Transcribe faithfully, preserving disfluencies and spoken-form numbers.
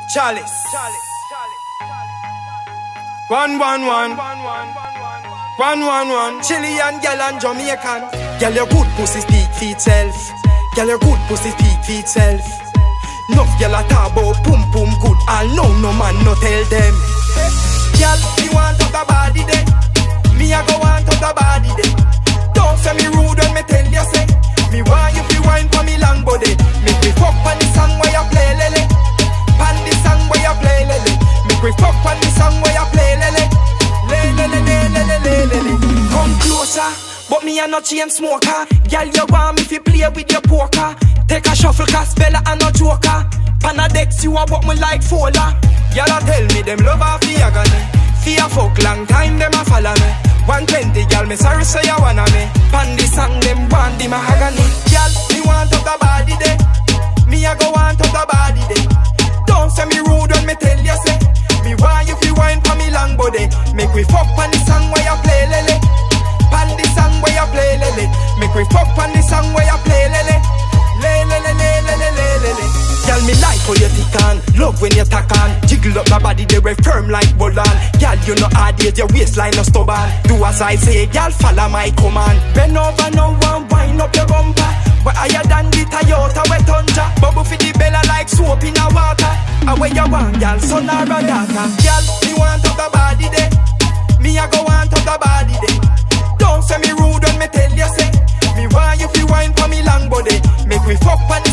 Chalice. One, one, one. One, one, one. Chilean, gal and Jamaican. Gal, your good pussy speak for itself. Gal, your good pussy speak for itself. Nuff gal a talk about pum pum good. All know no man no tell them. Gal, me want up the body day. Me a go want up the body day. Don't say me rude when me tell you say. Me want you fi wine for me long body. Make me fuck on the song where you play lele. Pan the song where you play lele. Make me fuck on the song where you play lele. Lele lele lele lele lele. Come closer, but me a no chain smoker. Girl, you want me fi play with your poker. Take a shuffle, cause Bella and no joker. Panadex, you a walk me like Fola. Y'all a tell me them love a fi agony. Fi a fuck long time, them a follow me. one twenty, y'all, me sorry so you wanna me. Pan the song, them want the mahogany. Y'all, me want up the body day. Me a go want up the body day. Don't say me rude when me tell you say. Me want you fi wine for me long body. Make we fuck pan the song where you play lele. Pan the song where you play lele. Make we fuck pan the song where you play lele. Lele lele lele lele lele. Girl, me like how you tick on. Love when you tack on. Jiggle up my body, they were firm like Bolan. Girl, you know hard yet, your waistline no stubborn. Do as I say, girl, follow my command. Bend over now and wind up your bumper. Where higher than the Toyota, we Tundra. Bubble for the Bella like soap in a water. And where you want, girl, son or a daughter. Girl, me want up the body day. Me a go want up the body day. Don't say me rude when me tell you say. Me want you fi wine for me long body. Make me fuck on